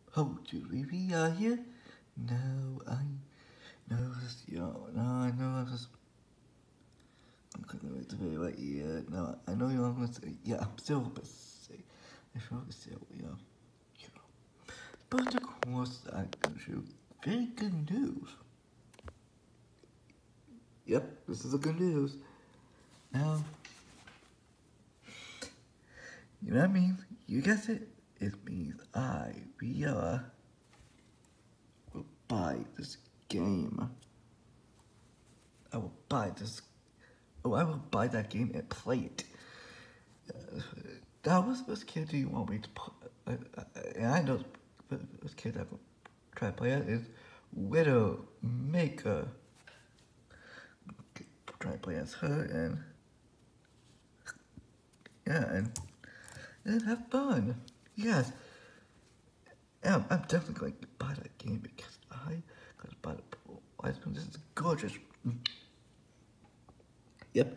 Oh, should we are here? No, I know this, no, I know I'm gonna wait to be like, yeah, no, I know you're gonna say, yeah, I'm still gonna say, I feel like still, you know. But of course, I can show very good news. Yep, this is a good news. Now, you know what I mean? You guessed it. It means Reala, will buy this game. I will buy this. Oh, I will buy that game and play it. Now, what kid do you want me to put? And I know this kid that will try to play it is Widowmaker. Try to play as her and yeah, and have fun. Yes, and I'm definitely going to buy that game because I got to buy the Pro. This is gorgeous. Yep,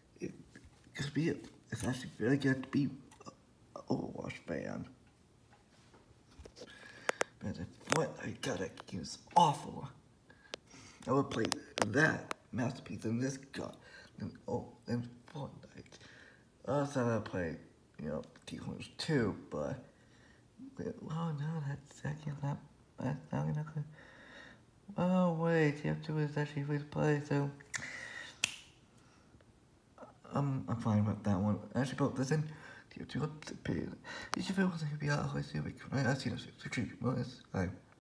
it's actually very good to be an Overwatch fan. But what I gotta use awful. I would play that masterpiece in this god. And Fortnite. Also, I play, T-Horns too, but well, no, that's second. That's not gonna. Oh wait, TF2 is actually free to play, so I'm fine with that one. Actually, but listen, TF2 up to pay. You should feel like be out. I see, right? I see this. It's